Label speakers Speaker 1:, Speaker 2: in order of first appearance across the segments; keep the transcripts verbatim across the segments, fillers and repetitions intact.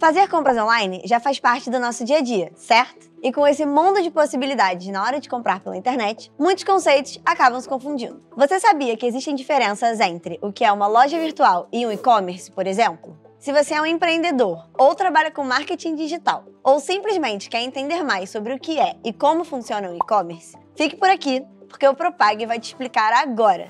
Speaker 1: Fazer compras online já faz parte do nosso dia a dia, certo? E com esse mundo de possibilidades na hora de comprar pela internet, muitos conceitos acabam se confundindo. Você sabia que existem diferenças entre o que é uma loja virtual e um e-commerce, por exemplo? Se você é um empreendedor, ou trabalha com marketing digital, ou simplesmente quer entender mais sobre o que é e como funciona o e-commerce, fique por aqui, porque o Propag vai te explicar agora.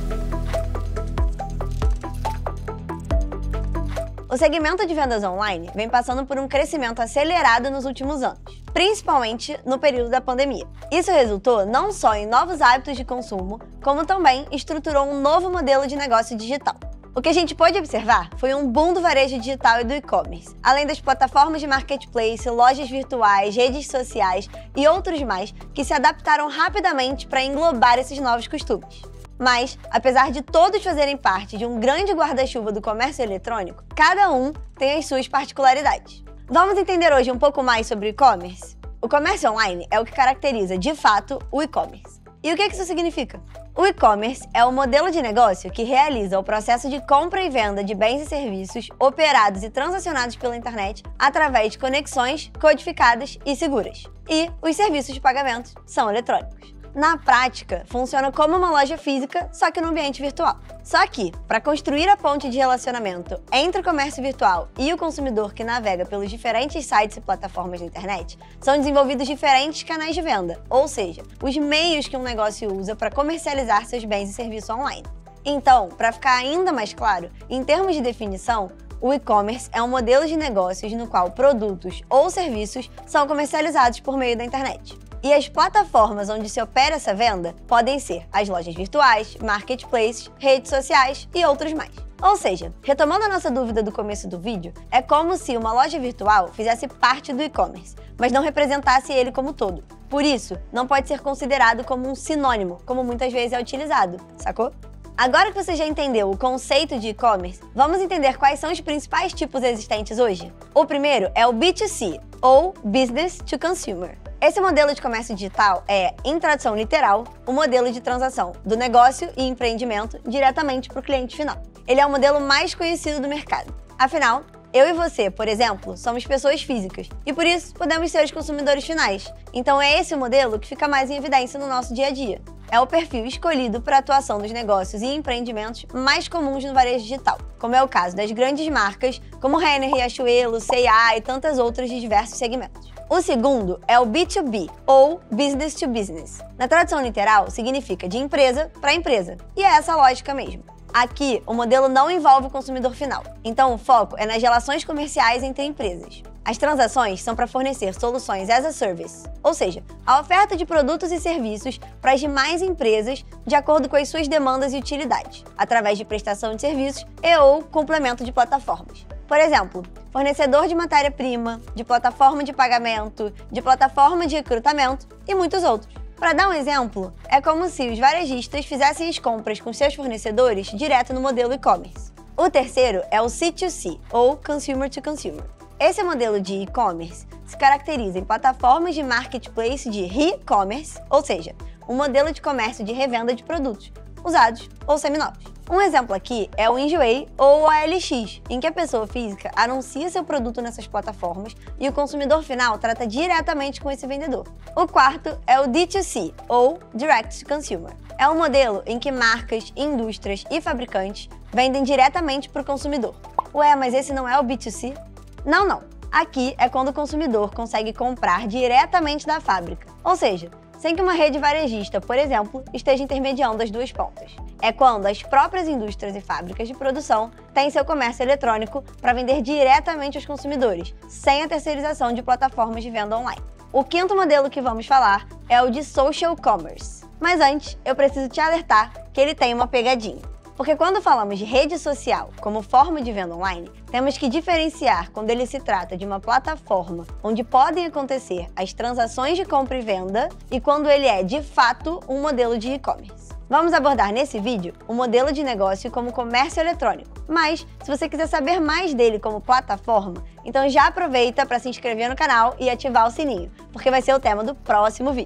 Speaker 1: O segmento de vendas online vem passando por um crescimento acelerado nos últimos anos, principalmente no período da pandemia. Isso resultou não só em novos hábitos de consumo, como também estruturou um novo modelo de negócio digital. O que a gente pôde observar foi um boom do varejo digital e do e-commerce, além das plataformas de marketplace, lojas virtuais, redes sociais e outros mais que se adaptaram rapidamente para englobar esses novos costumes. Mas, apesar de todos fazerem parte de um grande guarda-chuva do comércio eletrônico, cada um tem as suas particularidades. Vamos entender hoje um pouco mais sobre o e-commerce? O comércio online é o que caracteriza, de fato, o e-commerce. E o que isso significa? O e-commerce é o modelo de negócio que realiza o processo de compra e venda de bens e serviços operados e transacionados pela internet através de conexões codificadas e seguras. E os serviços de pagamento são eletrônicos. Na prática, funciona como uma loja física, só que no ambiente virtual. Só que, para construir a ponte de relacionamento entre o comércio virtual e o consumidor que navega pelos diferentes sites e plataformas da internet, são desenvolvidos diferentes canais de venda, ou seja, os meios que um negócio usa para comercializar seus bens e serviços online. Então, para ficar ainda mais claro, em termos de definição, o e-commerce é um modelo de negócios no qual produtos ou serviços são comercializados por meio da internet. E as plataformas onde se opera essa venda podem ser as lojas virtuais, marketplaces, redes sociais e outros mais. Ou seja, retomando a nossa dúvida do começo do vídeo, é como se uma loja virtual fizesse parte do e-commerce, mas não representasse ele como todo. Por isso, não pode ser considerado como um sinônimo, como muitas vezes é utilizado, sacou? Agora que você já entendeu o conceito de e-commerce, vamos entender quais são os principais tipos existentes hoje? O primeiro é o B dois C, ou Business to Consumer. Esse modelo de comércio digital é, em tradução literal, o modelo de transação do negócio e empreendimento diretamente para o cliente final. Ele é o modelo mais conhecido do mercado. Afinal, eu e você, por exemplo, somos pessoas físicas e por isso podemos ser os consumidores finais. Então é esse o modelo que fica mais em evidência no nosso dia a dia. É o perfil escolhido para a atuação dos negócios e empreendimentos mais comuns no varejo digital, como é o caso das grandes marcas como Renner, Riachuelo, C e A e tantas outras de diversos segmentos. O segundo é o B dois B, ou Business to Business. Na tradução literal, significa de empresa para empresa, e é essa a lógica mesmo. Aqui, o modelo não envolve o consumidor final, então o foco é nas relações comerciais entre empresas. As transações são para fornecer soluções as a service, ou seja, a oferta de produtos e serviços para as demais empresas de acordo com as suas demandas e utilidades, através de prestação de serviços e ou complemento de plataformas. Por exemplo, fornecedor de matéria-prima, de plataforma de pagamento, de plataforma de recrutamento e muitos outros. Para dar um exemplo, é como se os varejistas fizessem as compras com seus fornecedores direto no modelo e-commerce. O terceiro é o C dois C, ou Consumer to Consumer. Esse modelo de e-commerce se caracteriza em plataformas de marketplace de re-commerce, ou seja, um modelo de comércio de revenda de produtos, usados ou seminovos. Um exemplo aqui é o Enjoei ou O L X, em que a pessoa física anuncia seu produto nessas plataformas e o consumidor final trata diretamente com esse vendedor. O quarto é o D dois C, ou Direct to Consumer. É um modelo em que marcas, indústrias e fabricantes vendem diretamente para o consumidor. Ué, mas esse não é o B dois C? Não, não. Aqui é quando o consumidor consegue comprar diretamente da fábrica, ou seja, sem que uma rede varejista, por exemplo, esteja intermediando as duas pontas. É quando as próprias indústrias e fábricas de produção têm seu comércio eletrônico para vender diretamente aos consumidores, sem a terceirização de plataformas de venda online. O quinto modelo que vamos falar é o de Social Commerce. Mas antes, eu preciso te alertar que ele tem uma pegadinha. Porque quando falamos de rede social como forma de venda online, temos que diferenciar quando ele se trata de uma plataforma onde podem acontecer as transações de compra e venda e quando ele é, de fato, um modelo de e-commerce. Vamos abordar nesse vídeo o modelo de negócio como comércio eletrônico, mas se você quiser saber mais dele como plataforma, então já aproveita para se inscrever no canal e ativar o sininho, porque vai ser o tema do próximo vídeo.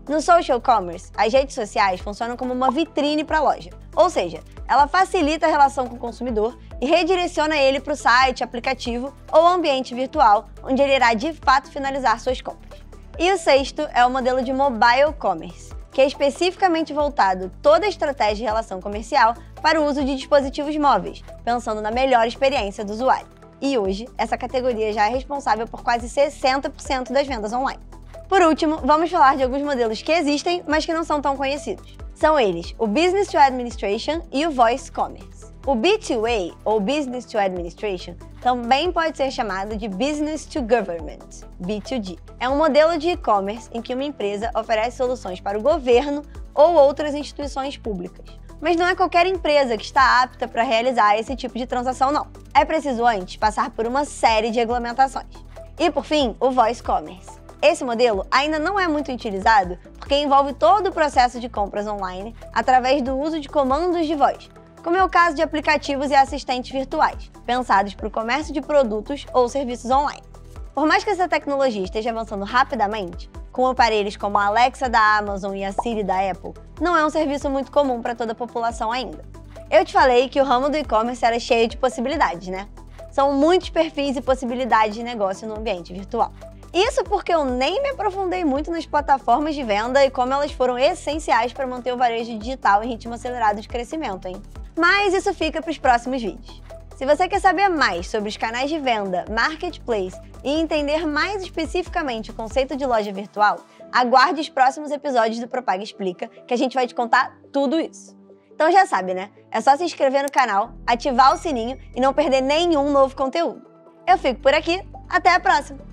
Speaker 1: No social commerce, as redes sociais funcionam como uma vitrine para a loja, ou seja, ela facilita a relação com o consumidor e redireciona ele para o site, aplicativo ou ambiente virtual, onde ele irá de fato finalizar suas compras. E o sexto é o modelo de mobile commerce, que é especificamente voltado toda a estratégia de relação comercial para o uso de dispositivos móveis, pensando na melhor experiência do usuário. E hoje, essa categoria já é responsável por quase sessenta por cento das vendas online. Por último, vamos falar de alguns modelos que existem, mas que não são tão conhecidos. São eles o Business to Administration e o Voice Commerce. O B dois A, ou Business to Administration, também pode ser chamado de Business to Government, B dois G. É um modelo de e-commerce em que uma empresa oferece soluções para o governo ou outras instituições públicas. Mas não é qualquer empresa que está apta para realizar esse tipo de transação, não. É preciso antes passar por uma série de regulamentações. E, por fim, o Voice Commerce. Esse modelo ainda não é muito utilizado porque envolve todo o processo de compras online através do uso de comandos de voz, como é o caso de aplicativos e assistentes virtuais, pensados para o comércio de produtos ou serviços online. Por mais que essa tecnologia esteja avançando rapidamente, com aparelhos como a Alexa da Amazon e a Siri da Apple, não é um serviço muito comum para toda a população ainda. Eu te falei que o ramo do e-commerce era cheio de possibilidades, né? São muitos perfis e possibilidades de negócio no ambiente virtual. Isso porque eu nem me aprofundei muito nas plataformas de venda e como elas foram essenciais para manter o varejo digital em ritmo acelerado de crescimento, hein? Mas isso fica para os próximos vídeos. Se você quer saber mais sobre os canais de venda, marketplace e entender mais especificamente o conceito de loja virtual, aguarde os próximos episódios do Propag Explica, que a gente vai te contar tudo isso. Então já sabe, né? É só se inscrever no canal, ativar o sininho e não perder nenhum novo conteúdo. Eu fico por aqui, até a próxima!